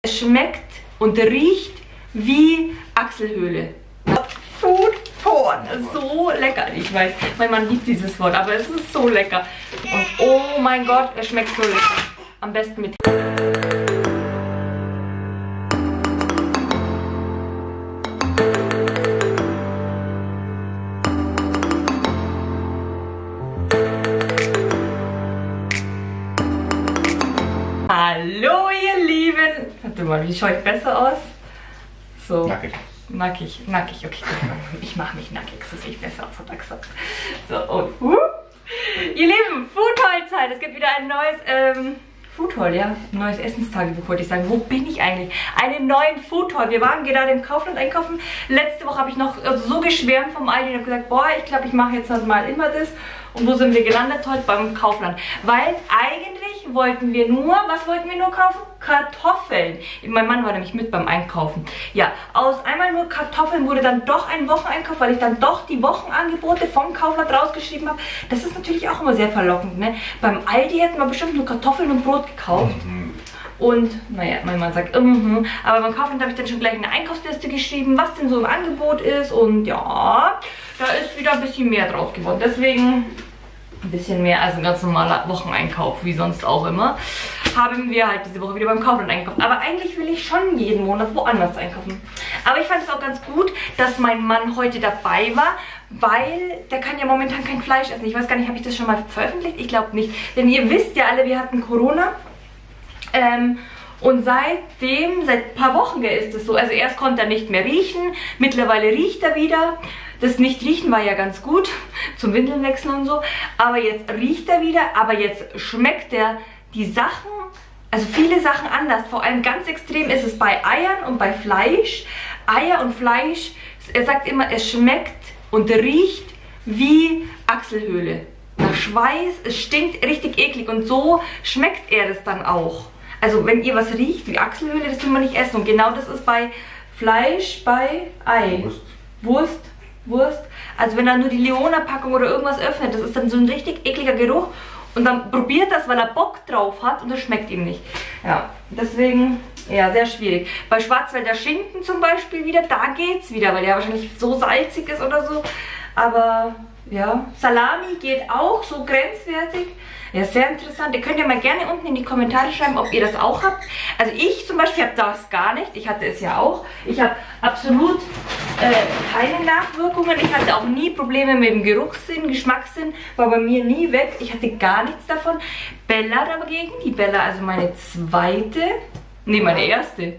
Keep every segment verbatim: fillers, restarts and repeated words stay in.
Es schmeckt und riecht wie Achselhöhle. Food Porn. So lecker. Ich weiß, mein Mann liebt dieses Wort, aber es ist so lecker. Und oh mein Gott, es schmeckt so lecker. Am besten mit... Hallo ihr Lieben! Warte mal, wie schaue ich besser aus? So. Nackig. Nackig, nackig, okay. Ich mache mich nackig, so sehe ich besser aus, hat er gesagt. So, und uh. Ihr Lieben, Foodhaul-Zeit. Es gibt wieder ein neues, ähm, Foodhaul, ja. Ein neues Essenstagebuch, wollte ich sagen. Wo bin ich eigentlich? Einen neuen Foodhaul. Wir waren gerade im Kaufland einkaufen. Letzte Woche habe ich noch so geschwärmt vom Aldi und habe gesagt, boah, ich glaube, ich mache jetzt halt mal immer das. Und wo sind wir gelandet? Heute beim Kaufland. Weil eigentlich wollten wir nur, was wollten wir nur kaufen? Kartoffeln. Mein Mann war nämlich mit beim Einkaufen. Ja, aus einmal nur Kartoffeln wurde dann doch ein Wocheneinkauf, weil ich dann doch die Wochenangebote vom Kaufland rausgeschrieben habe. Das ist natürlich auch immer sehr verlockend, ne? Beim Aldi hätten wir bestimmt nur Kartoffeln und Brot gekauft. Mhm. Und, naja, mein Mann sagt, mhm. Aber beim Kaufland habe ich dann schon gleich eine Einkaufsliste geschrieben, was denn so im Angebot ist. Und ja, da ist wieder ein bisschen mehr drauf geworden. Deswegen ein bisschen mehr als ein ganz normaler Wocheneinkauf, wie sonst auch immer, haben wir halt diese Woche wieder beim Kaufland einkaufen. Aber eigentlich will ich schon jeden Monat woanders einkaufen. Aber ich fand es auch ganz gut, dass mein Mann heute dabei war, weil der kann ja momentan kein Fleisch essen. Ich weiß gar nicht, habe ich das schon mal veröffentlicht? Ich glaube nicht. Denn ihr wisst ja alle, wir hatten Corona. Ähm, und seitdem, seit ein paar Wochen ist es so, also erst konnte er nicht mehr riechen, mittlerweile riecht er wieder. Das Nicht-Riechen war ja ganz gut, zum Windeln wechseln und so, aber jetzt riecht er wieder, aber jetzt schmeckt er die Sachen, also viele Sachen anders. Vor allem ganz extrem ist es bei Eiern und bei Fleisch. Eier und Fleisch, er sagt immer, es schmeckt und riecht wie Achselhöhle. Nach Schweiß, es stinkt richtig eklig und so schmeckt er das dann auch. Also wenn ihr was riecht wie Achselhöhle, das will man nicht essen. Und genau das ist bei Fleisch, bei Ei. Wurst. Wurst. Wurst. Also wenn er nur die Leona-Packung oder irgendwas öffnet, das ist dann so ein richtig ekliger Geruch. Und dann probiert das, weil er Bock drauf hat und das schmeckt ihm nicht. Ja, deswegen, ja, sehr schwierig. Bei Schwarzwälder Schinken zum Beispiel wieder, da geht's wieder, weil der wahrscheinlich so salzig ist oder so. Aber ja, Salami geht auch, so grenzwertig. Ja, sehr interessant. Ihr könnt ja mal gerne unten in die Kommentare schreiben, ob ihr das auch habt. Also ich zum Beispiel habe das gar nicht. Ich hatte es ja auch. Ich habe absolut äh, keine Nachwirkungen. Ich hatte auch nie Probleme mit dem Geruchssinn, Geschmackssinn. War bei mir nie weg. Ich hatte gar nichts davon. Bella dagegen, die Bella, also meine zweite, nee, meine erste.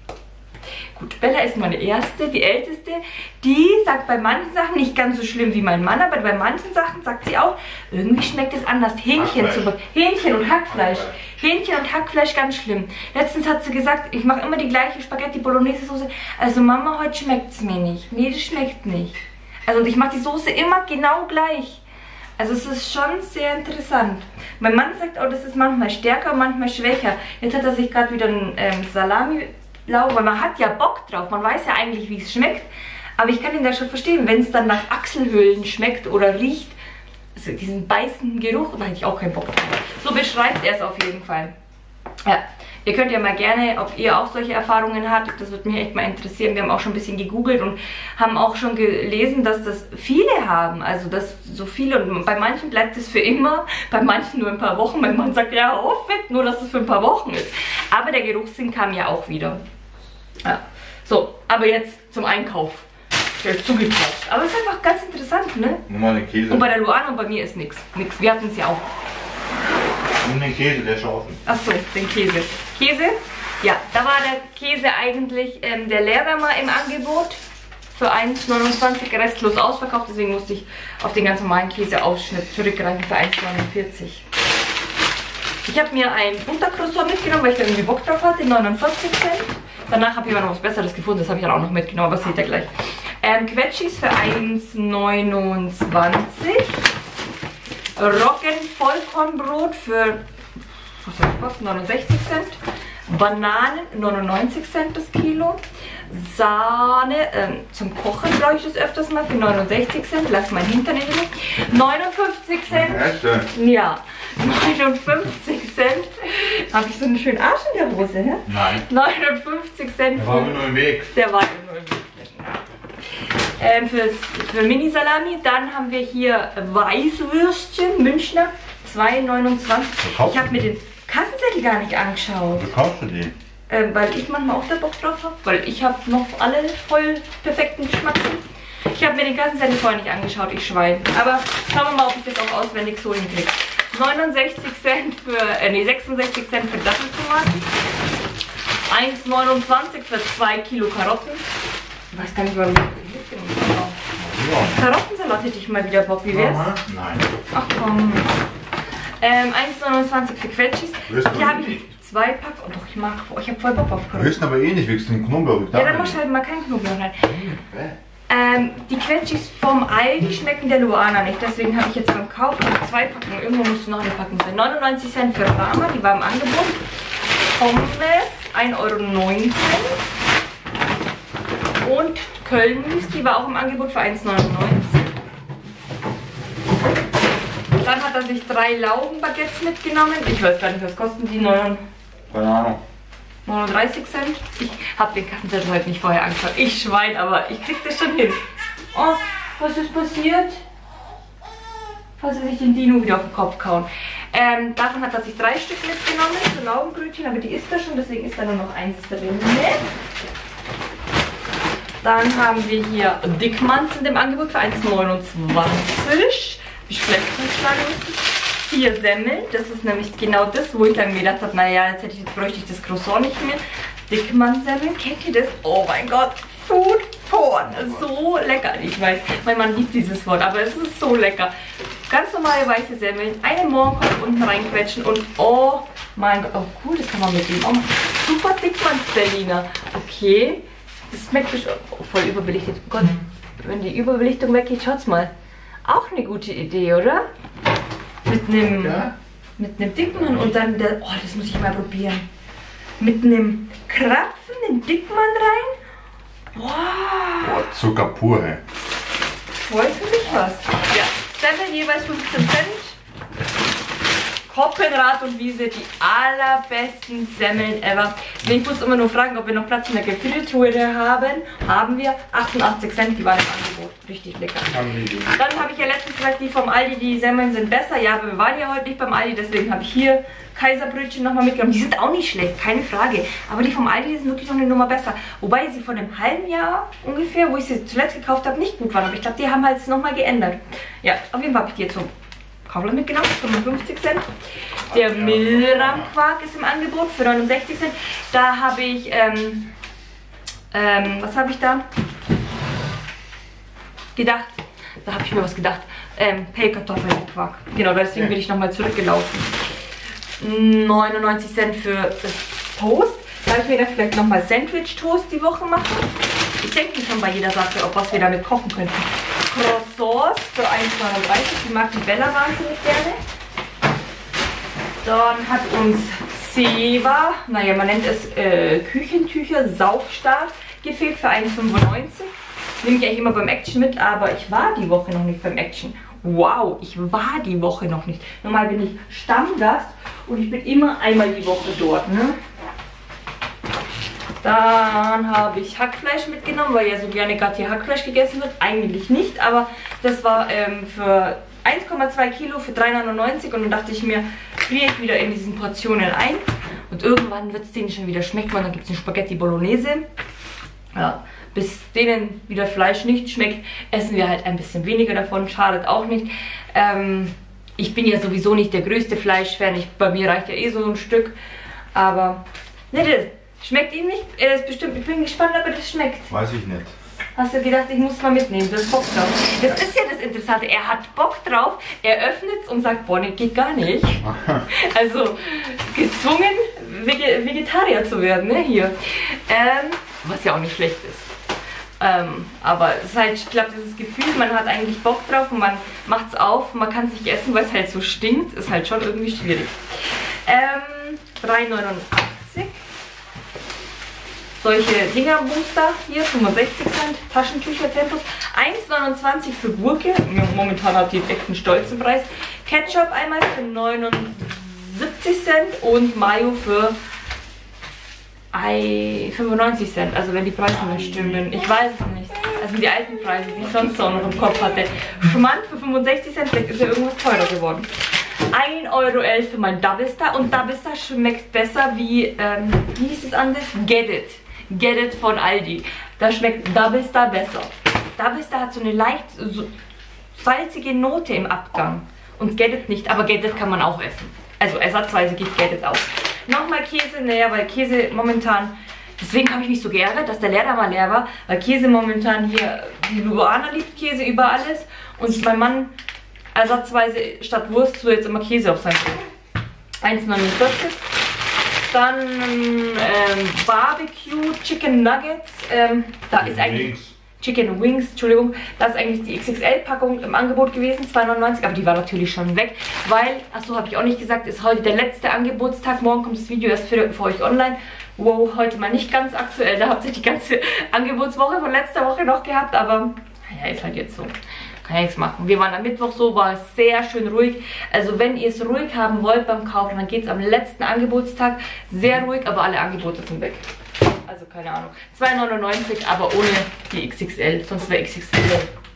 Gut, Bella ist meine erste, die älteste. Die sagt bei manchen Sachen nicht ganz so schlimm wie mein Mann, aber bei manchen Sachen sagt sie auch, irgendwie schmeckt es anders. Hähnchen zum Beispiel. Hähnchen und Hackfleisch. Hähnchen und Hackfleisch ganz schlimm. Letztens hat sie gesagt, ich mache immer die gleiche Spaghetti Bolognese Soße. Also Mama, heute schmeckt es mir nicht. Nee, das schmeckt nicht. Also ich mache die Soße immer genau gleich. Also es ist schon sehr interessant. Mein Mann sagt auch, das ist manchmal stärker, manchmal schwächer. Jetzt hat er sich gerade wieder ein ähm, Salami... weil man hat ja Bock drauf, man weiß ja eigentlich, wie es schmeckt, aber ich kann ihn da schon verstehen, wenn es dann nach Achselhöhlen schmeckt oder riecht, also diesen beißenden Geruch, da hätte ich auch keinen Bock drauf. So beschreibt er es auf jeden Fall. Ja, ihr könnt ja mal gerne, ob ihr auch solche Erfahrungen habt, das würde mich echt mal interessieren. Wir haben auch schon ein bisschen gegoogelt und haben auch schon gelesen, dass das viele haben, also dass so viele, und bei manchen bleibt es für immer, bei manchen nur ein paar Wochen. Mein Mann sagt, ja, auf, nur dass es für ein paar Wochen ist. Aber der Geruchssinn kam ja auch wieder. Ja. So, aber jetzt zum Einkauf. Ich habe zugekauft. Aber es ist einfach ganz interessant, ne? Nur mal den Käse. Und bei der Luana und bei mir ist nichts. Nix. Wir hatten es ja auch. Nur den Käse, der ist schon offen. Achso, den Käse. Käse? Ja, da war der Käse eigentlich ähm, der Lehrermer im Angebot. Für eins neunundzwanzig restlos ausverkauft. Deswegen musste ich auf den ganz normalen Käseausschnitt zurückgreifen für eins neunundvierzig. Ich habe mir ein Buttercroissant mitgenommen, weil ich da irgendwie Bock drauf hatte, neunundvierzig Cent. Danach habe ich aber noch was Besseres gefunden, das habe ich dann auch noch mitgenommen, aber seht ihr gleich. Ähm, Quetschis für eins neunundzwanzig. Roggen-Vollkornbrot für, was soll das kosten, neunundsechzig Cent. Bananen neunundneunzig Cent das Kilo. Kilo. Sahne, ähm, zum Kochen brauche ich das öfters mal für neunundsechzig Cent. Lass meinen Hintern in Ruhe. neunundfünfzig Cent. Ja, neunundfünfzig Cent. Habe ich so einen schönen Arsch in der Hose, ne? Nein. neunundfünfzig Cent. Der war nur im Weg. Der war nur im Weg. Ähm, fürs, für Mini-Salami. Dann haben wir hier Weißwürstchen, Münchner, zwei neunundzwanzig. Ich habe mir den Kassenzettel gar nicht angeschaut. Wo kaufst du die? Ähm, weil ich manchmal auch da Bock drauf habe. Weil ich habe noch alle voll perfekten Geschmack. Ich habe mir den Kassenzettel vorher nicht angeschaut, ich Schwein. Aber schauen wir mal, ob ich das auch auswendig so hinkriege. neunundsechzig Cent für, äh, nee, sechsundsechzig Cent für Datteltomaten. eins neunundzwanzig für zwei Kilo Karotten. Ich weiß gar nicht, warum ich das mitgenommen habe. Ja. Karottensalat hätte ich mal wieder Bock. Wie wär's? Aha. Nein. Ach komm. Ähm, eins neunundzwanzig für Quetschis. Hier habe ich zwei Pack. Oh doch, ich mag. Oh, ich habe voll Bock auf Karotten. Du isst aber eh nicht, wegen dem Knoblauch. Ja, dann machst du halt mal keinen Knoblauch rein. Ähm, die Quetschis vom Aldi schmecken der Luana nicht. Deswegen habe ich jetzt beim Kauf noch zwei Packungen. Irgendwo musst du noch eine Packung sein. neunundneunzig Cent für Rama, die war im Angebot. Pommes, ein Euro neunzehn. Und Köln-Müsli war auch im Angebot für eins neunundneunzig. Dann hat er sich drei Laugenbaguettes mitgenommen. Ich weiß gar nicht, was kosten die? Keine Ahnung. neununddreißig Cent. Ich habe den Kassenzettel heute nicht vorher angeschaut. Ich Schwein, aber ich krieg das schon hin. Oh, was ist passiert? Hast du sich den Dino wieder auf den Kopf kauen? Ähm, davon hat er sich drei Stück mitgenommen, so Laugenbrötchen, aber die isst er schon, deswegen ist da nur noch eins drin. Dann haben wir hier Dickmanns in dem Angebot für eins neunundzwanzig. Wie schlecht zuschlagen müssen. Vier Semmeln, das ist nämlich genau das, wo ich dann mir gedacht habe, naja, jetzt, hätte ich, jetzt bräuchte ich das Croissant nicht mehr. Dickmann-Semmeln, kennt ihr das? Oh mein Gott, Food Porn, so lecker. Ich weiß, mein Mann liebt dieses Wort, aber es ist so lecker. Ganz normale weiße Semmeln, einen Mohrenkopf unten reinquetschen und oh mein Gott, oh cool, das kann man mitnehmen. Oh, super Dickmanns-Berliner. Okay, das schmeckt bestimmt oh, voll überbelichtet. Oh Gott, wenn die Überbelichtung weggeht, schaut's mal. Auch eine gute Idee, oder? Mit einem ja. mit einem Dickmann und dann der. Oh, das muss ich mal probieren. Mit einem Krapfen, den Dickmann rein. Wow. Boah, Zucker pur, ey. Voll für mich was. Ja, Semmel jeweils fünfzehn Cent. Koppenrad und Wiese, die allerbesten Semmeln ever. Ich muss immer nur fragen, ob wir noch Platz in der Gefriertruhe haben. Haben wir. achtundachtzig Cent, die waren im Angebot. Richtig lecker. Dann habe ich ja letztens gesagt, die vom Aldi, die Semmeln sind besser. Ja, aber wir waren ja heute nicht beim Aldi, deswegen habe ich hier Kaiserbrötchen nochmal mitgenommen. Die sind auch nicht schlecht, keine Frage. Aber die vom Aldi sind wirklich noch eine Nummer besser. Wobei sie von einem halben Jahr ungefähr, wo ich sie zuletzt gekauft habe, nicht gut waren. Aber ich glaube, die haben halt nochmal geändert. Ja, auf jeden Fall habe ich die jetzt so Kaufland mitgenommen, fünfundfünfzig Cent. Der Milram-Quark ist im Angebot für neunundsechzig Cent. Da habe ich, ähm, ähm, was habe ich da? Gedacht. Da habe ich mir was gedacht. Ähm, Pellkartoffeln mit Quark. Genau, deswegen bin ich nochmal zurückgelaufen. neunundneunzig Cent für das Toast. Da habe ich mir gedacht, vielleicht nochmal Sandwich-Toast die Woche machen. Ich denke schon bei jeder Sache, ob was wir damit kochen könnten. Croissants für eins neununddreißig. Die mag die Bella wahnsinnig gerne. Dann hat uns Seva, naja, man nennt es äh, Küchentücher, Saufstab gefehlt für eins fünfundneunzig. Nehme ich eigentlich immer beim Action mit, aber ich war die Woche noch nicht beim Action. Wow, ich war die Woche noch nicht. Normal bin ich Stammgast und ich bin immer einmal die Woche dort, ne? Dann habe ich Hackfleisch mitgenommen, weil ja so gerne gerade hier Hackfleisch gegessen wird. Eigentlich nicht, aber das war ähm, für eins Komma zwei Kilo für drei neunundneunzig und dann dachte ich mir, friere ich wieder in diesen Portionen ein. Und irgendwann wird es denen schon wieder schmecken und dann gibt es eine Spaghetti Bolognese. Ja, bis denen wieder Fleisch nicht schmeckt, essen wir halt ein bisschen weniger davon, schadet auch nicht. Ähm, ich bin ja sowieso nicht der größte Fleischfan, ich, bei mir reicht ja eh so ein Stück, aber ne, das schmeckt ihm nicht. Er ist bestimmt, ich bin gespannt, ob er das schmeckt. Weiß ich nicht. Hast du gedacht, ich muss mal mitnehmen, du hast Bock drauf. Das ist ja das Interessante, er hat Bock drauf, er öffnet es und sagt, boah, ne, geht gar nicht. Also, gezwungen, Vege Vegetarier zu werden, ne, hier. Ähm, was ja auch nicht schlecht ist. Ähm, aber es ist halt, ich glaube, dieses Gefühl, man hat eigentlich Bock drauf und man macht es auf, man kann es nicht essen, weil es halt so stinkt, ist halt schon irgendwie schwierig. Ähm, drei neunundachtzig solche Dinger-Booster hier, fünfundsechzig Cent, Taschentücher Tempos, eins neunundzwanzig für Gurke, momentan hat die echt einen stolzen Preis, Ketchup einmal für neunundsiebzig Cent und Mayo für fünfundneunzig Cent, also wenn die Preise nicht stimmen, ich weiß es nicht. Das sind die alten Preise, die ich sonst auch noch im Kopf hatte. Schmand für fünfundsechzig Cent, vielleicht ist ja irgendwas teurer geworden. ein Euro elf für mein Double Star und Double Star schmeckt besser wie, ähm, wie hieß das andere? Get It. Get It von Aldi. Da schmeckt Double Star besser. Double Star hat so eine leicht so salzige Note im Abgang und Get It nicht, aber Get It kann man auch essen. Also ersatzweise geht Get It auch. Nochmal Käse, naja, weil Käse momentan, deswegen habe ich mich so geärgert, dass der Leer mal leer war, weil Käse momentan hier, die Luana liebt Käse über alles und mein Mann ersatzweise statt Wurst so jetzt immer Käse auf sein Brot. eins neunundvierzig. Dann ähm, Barbecue Chicken Nuggets, ähm, da ist eigentlich... Chicken Wings, Entschuldigung, das ist eigentlich die X X L-Packung im Angebot gewesen, zwei neunundneunzig, aber die war natürlich schon weg, weil, achso, habe ich auch nicht gesagt, ist heute der letzte Angebotstag, morgen kommt das Video erst für, für euch online. Wow, heute mal nicht ganz aktuell, da habt ihr die ganze Angebotswoche von letzter Woche noch gehabt, aber naja, ist halt jetzt so. Kann ja nichts machen. Wir waren am Mittwoch so, war es sehr schön ruhig. Also wenn ihr es ruhig haben wollt beim Kaufen, dann geht es am letzten Angebotstag sehr ruhig, aber alle Angebote sind weg. Also keine Ahnung. zwei neunundneunzig, aber ohne die X X L. Sonst wäre X X L.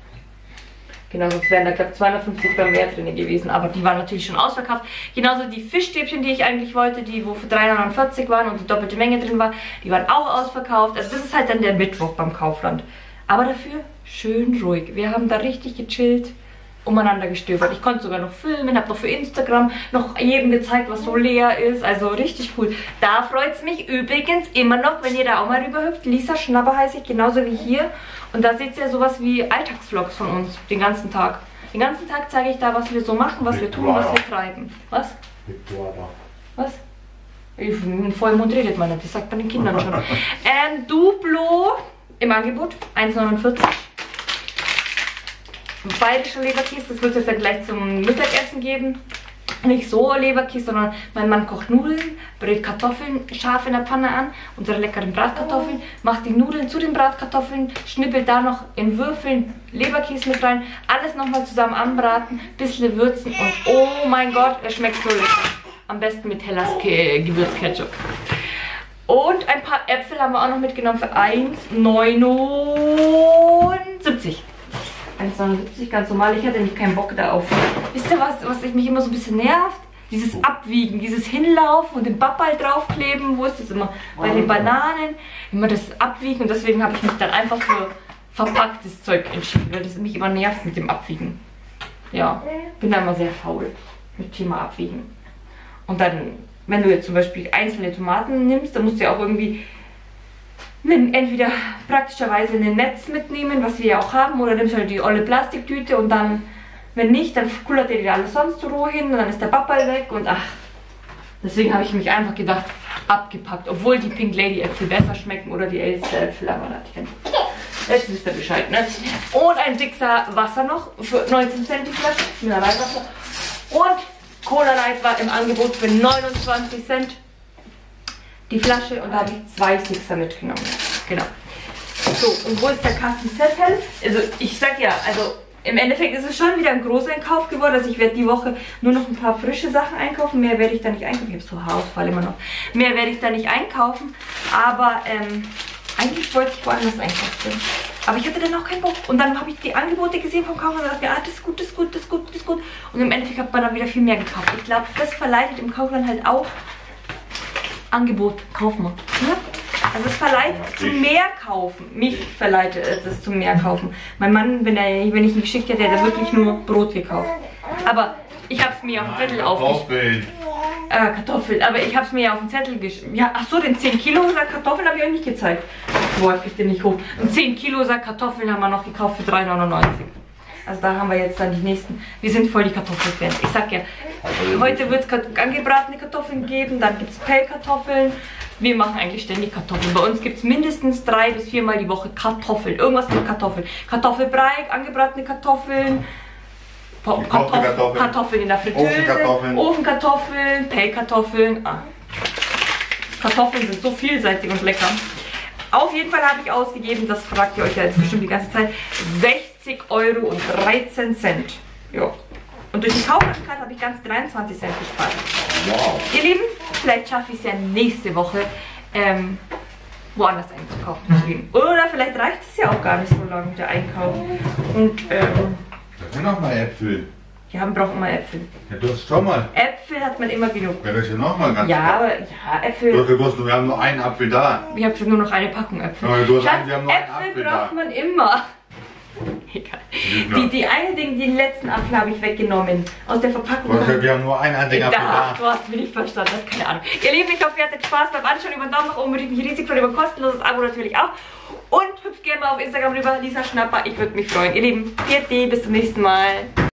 Genau, sonst wären da, glaube ich, zweihundertfünfzig Gramm mehr drin gewesen. Aber die waren natürlich schon ausverkauft. Genauso die Fischstäbchen, die ich eigentlich wollte, die wo für drei neunundvierzig waren und die doppelte Menge drin war, die waren auch ausverkauft. Also das ist halt dann der Mittwoch beim Kaufland. Aber dafür schön ruhig. Wir haben da richtig gechillt umeinander gestöbert. Ich konnte sogar noch filmen, habe noch für Instagram noch jedem gezeigt, was so leer ist. Also richtig cool. Da freut es mich übrigens immer noch, wenn ihr da auch mal rüber hüpft. Lisa Schnabber heiße ich, genauso wie hier. Und da seht ihr sowas wie Alltagsvlogs von uns, den ganzen Tag. Den ganzen Tag zeige ich da, was wir so machen, was wir tun, was wir treiben. Was? Was? Im Vollmond redet man nicht, das sagt man den Kindern schon. ähm, Duplo im Angebot, eins neunundvierzig. Bayerischer Leberkäse, das wird es jetzt dann gleich zum Mittagessen geben. Nicht so Leberkäse, sondern mein Mann kocht Nudeln, brät Kartoffeln scharf in der Pfanne an, unsere leckeren Bratkartoffeln, macht die Nudeln zu den Bratkartoffeln, schnippelt da noch in Würfeln Leberkäse mit rein, alles nochmal zusammen anbraten, bisschen würzen und oh mein Gott, es schmeckt so lecker. Am besten mit Hellas Gewürzketchup. Und ein paar Äpfel haben wir auch noch mitgenommen für eins neunundsiebzig. eins neunundsiebzig, ganz normal. Ich hatte nicht keinen Bock da auf. Wisst ihr was, was mich immer so ein bisschen nervt? Dieses Abwiegen, dieses Hinlaufen und den Bappal draufkleben. Wo ist das immer? Bei den Bananen. Immer das Abwiegen und deswegen habe ich mich dann einfach für verpacktes Zeug entschieden, weil das mich immer nervt mit dem Abwiegen. Ja, bin da immer sehr faul mit Thema Abwiegen. Und dann, wenn du jetzt zum Beispiel einzelne Tomaten nimmst, dann musst du ja auch irgendwie entweder praktischerweise ein Netz mitnehmen, was wir ja auch haben, oder nimmst halt die olle Plastiktüte und dann, wenn nicht, dann kullert ihr dir alles sonst so roh hin und dann ist der Bappal weg und ach. Deswegen habe ich mich einfach gedacht, abgepackt, obwohl die Pink Lady Äpfel besser schmecken oder die Elster Äpfel, aber jetzt wisst ihr Bescheid, ne? Und ein Dixer Wasser noch für neunzehn Cent die Flasche, Mineralwasser. Und Cola Light war im Angebot für neunundzwanzig Cent. Die Flasche und da habe ich zwei Sixer mitgenommen. Genau. So, und wo ist der Kassenzettel? Also ich sag ja, also im Endeffekt ist es schon wieder ein Großeinkauf geworden. Also ich werde die Woche nur noch ein paar frische Sachen einkaufen. Mehr werde ich da nicht einkaufen. Ich habe so Haarausfall immer noch. Mehr werde ich da nicht einkaufen. Aber ähm, eigentlich wollte ich woanders einkaufen. Aber ich hatte dann auch keinen Bock. Und dann habe ich die Angebote gesehen vom Kaufland und dachte mir, ah, das ist gut, das ist gut, das ist gut, das ist gut. Und im Endeffekt hat man dann wieder viel mehr gekauft. Ich glaube, das verleitet im Kaufland halt auch Angebot, kauf mal. Ja? Also es verleitet zum mehr kaufen. Mich verleitet es zum mehr kaufen. Mein Mann, wenn, er, wenn ich ihn geschickt hätte, hätte er wirklich nur Brot gekauft. Aber ich habe es mir auf den Zettel aufgeschrieben. Äh, Kartoffeln. Aber ich habe es mir auf den Zettel geschrieben. Ja, ach so, den zehn Kilo Sack Kartoffeln habe ich euch nicht gezeigt. Boah, ich krieg den nicht hoch. Und zehn Kilo Sack Kartoffeln haben wir noch gekauft für drei neunundneunzig. Also da haben wir jetzt dann die nächsten. Wir sind voll die Kartoffelfans. Ich sag ja, heute wird es angebratene Kartoffeln geben, dann gibt es Pellkartoffeln. Wir machen eigentlich ständig Kartoffeln. Bei uns gibt es mindestens drei bis viermal die Woche Kartoffeln. Irgendwas mit Kartoffeln. Kartoffelbrei, angebratene Kartoffeln, Kartoffeln, Kartoffeln in der Fritteuse, Ofenkartoffeln, Ofenkartoffeln, Pellkartoffeln. Ah. Kartoffeln sind so vielseitig und lecker. Auf jeden Fall habe ich ausgegeben, das fragt ihr euch ja jetzt bestimmt die ganze Zeit, sechzig Euro und dreizehn Cent. Ja. Und durch die Kaufmannkarte habe ich ganz dreiundzwanzig Cent gespart. Wow. Ihr Lieben, vielleicht schaffe ich es ja nächste Woche, ähm, woanders einzukaufen. Oder vielleicht reicht es ja auch gar nicht so lange mit der Einkauf. Und, ähm... Da sind noch mal Äpfel. Ja, wir brauchen immer Äpfel. Ja, du hast schon mal. Äpfel hat man immer genug. Ja, das ist ja noch mal ganz Ja, klar. aber, ja, Äpfel... Du hast gewusst, wir haben nur einen Apfel da. Ich habe nur noch eine Packung Äpfel. Ja, du hast Schatz, einen, wir haben nur einen Äpfel Apfel braucht da. man immer. Egal. Ja. Die, die eine Ding, den letzten Apfel habe ich weggenommen. Aus der Verpackung. Du hast gesagt, wir haben nur einen einzigen Apfel Da, da. du hast mich nicht verstanden, das keine Ahnung. Ihr Lieben, ich hoffe, ihr hattet Spaß beim Anschauen. Über einen Daumen nach oben würde ich mich riesig freuen, über ein kostenloses Abo natürlich auch. Und hüpft gerne mal auf Instagram rüber, Lisa Schnapper, ich würde mich freuen. Ihr Lieben, vierte, bis zum nächsten Mal.